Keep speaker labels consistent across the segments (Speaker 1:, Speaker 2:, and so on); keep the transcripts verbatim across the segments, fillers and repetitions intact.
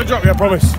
Speaker 1: drop you, I promise.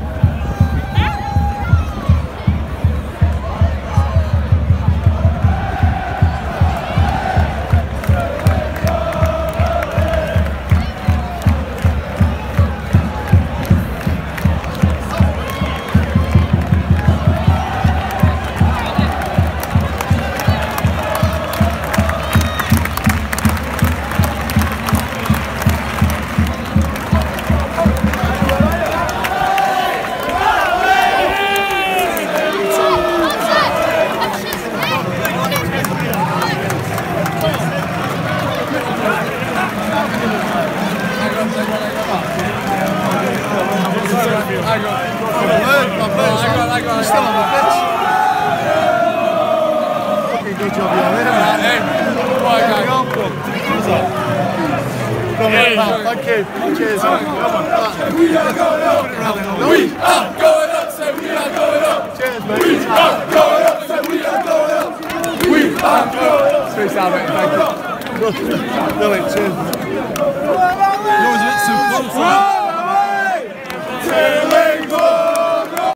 Speaker 2: Thank you. Cheers. We are going up. We are going up. Say we are going up. Cheers, mate. We are going up. Say we are going up. We are going up. Sweet sound, mate. Thank you. Brilliant. Cheers. That was a bit too close.